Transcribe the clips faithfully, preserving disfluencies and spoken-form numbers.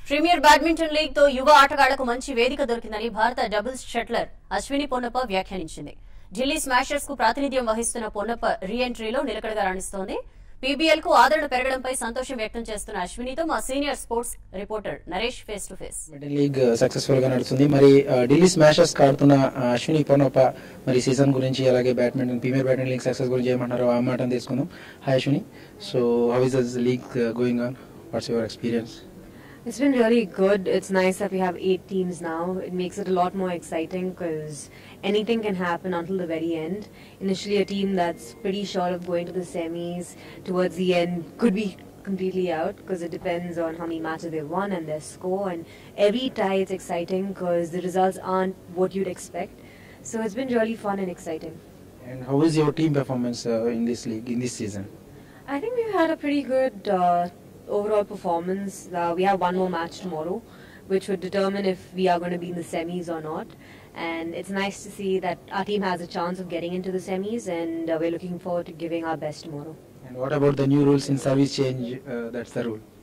Premier badminton league తో యువ ఆటగాళ్లకు మంచి వేదిక దొరికిందని భారత డబుల్స్ షట్లర్ అశ్విని పొన్నప్ప వ్యాఖ్యానించింది. ఢిల్లీ స్మాషర్స్ కు ప్రాతినిధ్యం వహిస్తున్న పొన్నప్ప రీ ఎంట్రీలో నిలకడగా రాణిస్తోంది. పీబీఎల్ కు ఆదరణ పెరగడంపై సంతోషం వ్యక్తం చేస్తున్న అశ్వినితో మా senior sports reporter Naresh face to face. League successful గా నడుస్తుంది. మరి ఢిల్లీ స్మాషర్స్ ఆడుతున్న అశ్విని పొన్నప్ప మరి సీజన్ గురించి అలాగే badminton premier badminton league success గురించి ఏమంటారో ఆ మాట తీసుకుందాం. Hi Ashwini, so how is this league going on? What's your experience? It's been really good. It's nice that we have eight teams now. It makes it a lot more exciting because anything can happen until the very end. Initially, a team that's pretty sure of going to the semis towards the end could be completely out because it depends on how many matches they've won and their score. And every tie it's exciting because the results aren't what you'd expect. So it's been really fun and exciting. And how is your team performance uh, in this league, in this season? I think we've had a pretty good uh, overall performance. Uh, we have one more match tomorrow, which would determine if we are going to be in the semis or not. And it's nice to see that our team has a chance of getting into the semis, and uh, we're looking forward to giving our best tomorrow. And what about the new rules in service change? Uh, that's the rule.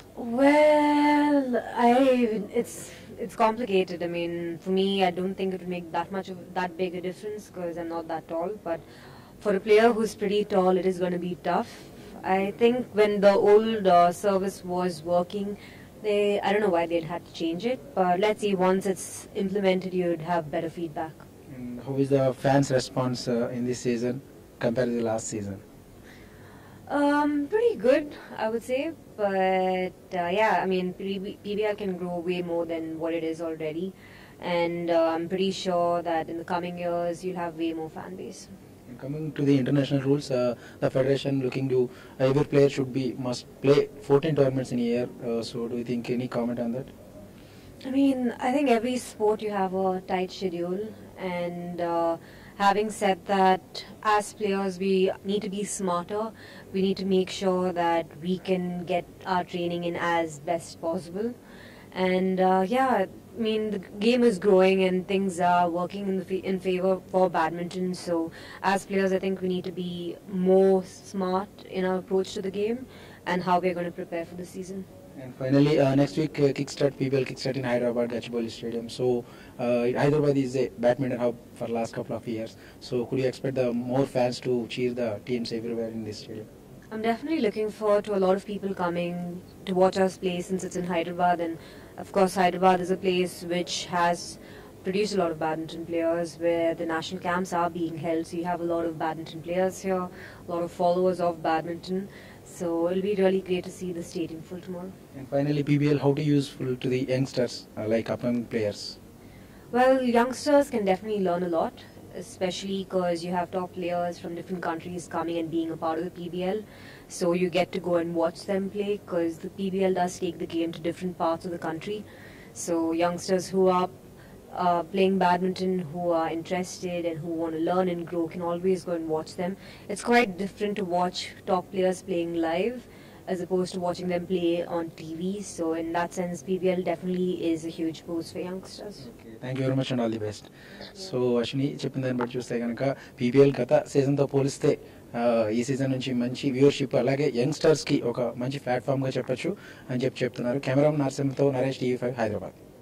Well, I it's it's complicated. I mean, for me, I don't think it would make that much of that big a difference because I'm not that tall. But for a player who's pretty tall, it is going to be tough. I think when the old uh, service was working, they I don't know why they'd had to change it, but let's see, once it's implemented, you'd have better feedback. And how is the fans' response uh, in this season compared to the last season? Um, pretty good, I would say, but uh, yeah, I mean, P B L can grow way more than what it is already, and uh, I'm pretty sure that in the coming years, you'll have way more fan base. Coming to the international rules, uh, the federation looking to uh, every player should be must play fourteen tournaments in a year. Uh, so, do you think any comment on that? I mean, I think every sport you have a tight schedule, and uh, having said that, as players we need to be smarter. We need to make sure that we can get our training in as best possible, and uh, yeah. I mean, the game is growing and things are working in, the f in favor for badminton. So, as players, I think we need to be more smart in our approach to the game and how we're going to prepare for the season. And finally, uh, next week, uh, kickstart P B L kickstart in Hyderabad, Gachibowli Stadium. So, uh, Hyderabad is a badminton hub for the last couple of years. So, could you expect the more fans to cheer the teams everywhere in this stadium? I'm definitely looking forward to a lot of people coming to watch us play since it's in Hyderabad, and of course Hyderabad is a place which has produced a lot of badminton players where the national camps are being held, so you have a lot of badminton players here, a lot of followers of badminton, so it'll be really great to see the stadium full tomorrow. And finally, P B L, how to useful to the youngsters uh, like upcoming players? Well, youngsters can definitely learn a lot, especially because you have top players from different countries coming and being a part of the P B L. So you get to go and watch them play because the P B L does take the game to different parts of the country. So youngsters who are uh, playing badminton, who are interested and who want to learn and grow can always go and watch them. It's quite different to watch top players playing live as opposed to watching them play on T V. So in that sense, P B L definitely is a huge boost for youngsters. Okay, thank you very much and all the best. So Ashwini చెప్పింది దాన్ని బట్టి చూస్తే కనుక PBL గత సీజన్తో పోలిస్తే ఈ season నుంచి మంచి వ్యూవర్షిప్ అలాగే యంగ్స్టర్స్కి ఒక మంచి ప్లాట్ఫామ్గా చెప్పొచ్చు అని చెప్పి చెప్తున్నారు. కెమెరా నరసింహతో నరేష్ టీవీ ఫైవ్ హైదరాబాద్.